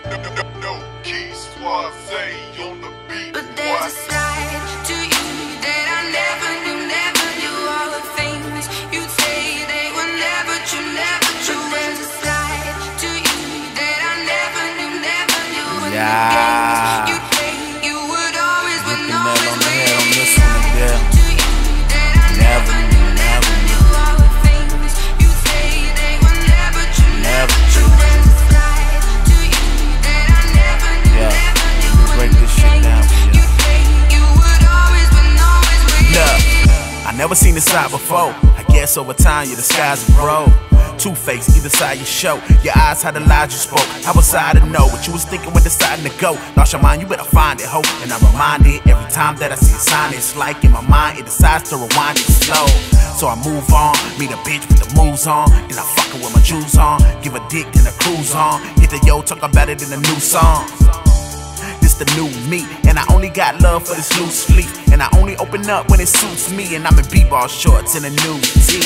No keys, Suave on the beat. But there's a side to you that I never knew all the things you'd say they were never true. But there's a side to you that I never knew. And the games you'd play, you would always win, always win. Side to you that I never knew all the things you'd say they were never true. But there's a side to you that I never knew. Break this shit down for you. You would always win, always win. Look, I never seen this side before. I guess over time your disguise will grow. Two-faced, either side you show. Your eyes had the lies you spoke. I was side to know what you was thinking when deciding to go. Lost your mind, you better find it, hope. And I'm reminded every time that I see a sign. It's like in my mind, it decides to rewind it slow. So I move on, meet a bitch with the moves on. Then I fuck her with my shoes on. Give a dick, then I cruise on. Hit the yo, talk about it in a new song. This the new me, and I only got love for this loose sleep. And I only open up when it suits me. And I'm in b-ball shorts and a new tee.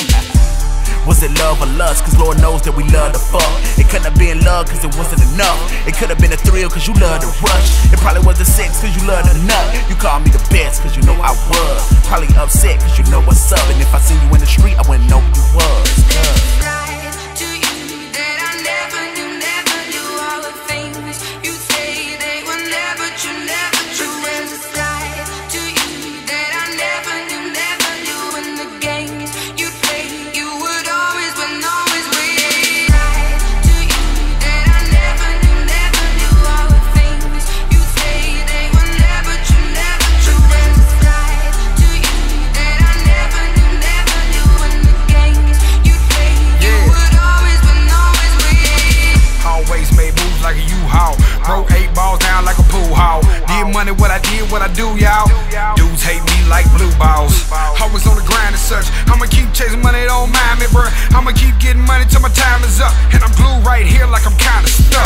Was it love or lust? Cause Lord knows that we love to fuck. It couldn't have been love cause it wasn't enough. It could have been a thrill cause you love to rush. It probably wasn't sex cause you love to nut. You call me the best cause you know I was. Probably upset cause you know what's up. And if I seen you in the street I wouldn't know who you was. Side to you that I never knew all the things you say they were never true. But there's a side to you that I never knew. And the games you play, you would always win, always win. Side to you that I never knew all the things you say they were never true. But there's a side to you that I never knew. And the games you play, you would always win, always win. Always made moves like a U-Haul. Broke 8 balls down like a pool hall. Did money what I did, what I do, y'all. Dudes hate me like blue balls. Always on the grind and such. I'ma keep chasing money, don't mind me, bruh. I'ma keep getting money till my time is up. And I'm glued right here like I'm kinda stuck.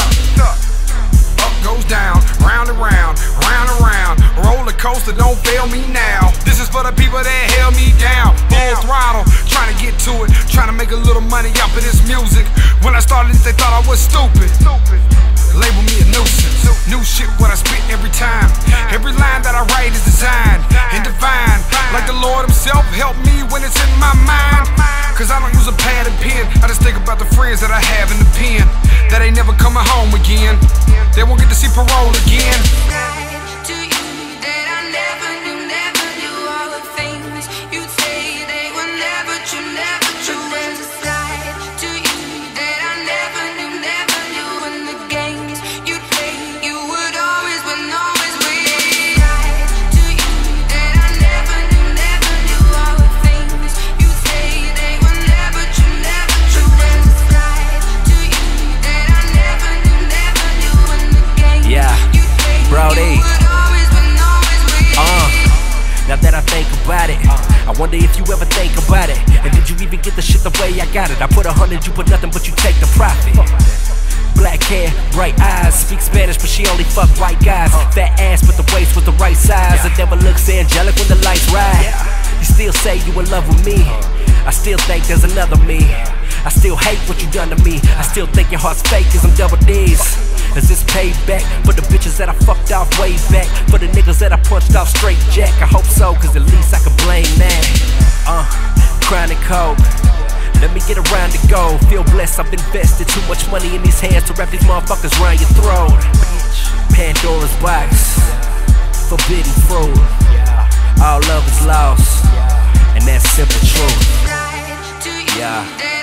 Up goes down, round and round, round and round. Roller coaster, don't fail me now. This is for the people that held me down. Full throttle, trying to get to it. Trying to make a little money off of this music. When I started this, they thought I was stupid. Label me a nuisance. New shit what I spit every time. Every line that I write is designed and divine. Like the Lord himself help me when it's in my mind. Cause I don't use a pad and pen. I just think about the friends that I have in the pen that ain't never coming home again. They won't get to see parole again. Side to you that I never knew all the things you'd say they were never true. But there's a side to you that I never knew. And the games you'd play, you would always win, always win. Side to you that I never knew all the things you'd say they were never true. But there's a side to you that I never knew. And the games you'd play, Brody. you would always win, always win. Now that I think about it, I wonder if you ever think about it. And did you even get the shit the way I got it? I put 100, you put nothing, but you take the profit. Black hair, bright eyes, speak Spanish, but she only fuck white guys. Fat ass, but the waist was the right size. It never looks angelic when the lights ride. You still say you in love with me. I still think there's another me. I still hate what you done to me. I still think your heart's fake cause I'm double D's. Is this payback for the bitches that I fucked off way back? For the niggas that I punched off straight jack? I hope so, cause at least I can blame that. Chronic coke. Let me get around to go. Feel blessed, I've invested too much money in these hands to wrap these motherfuckers around your throat. Pandora's box, forbidden fruit. All love is lost, and that's simple truth. Side to you that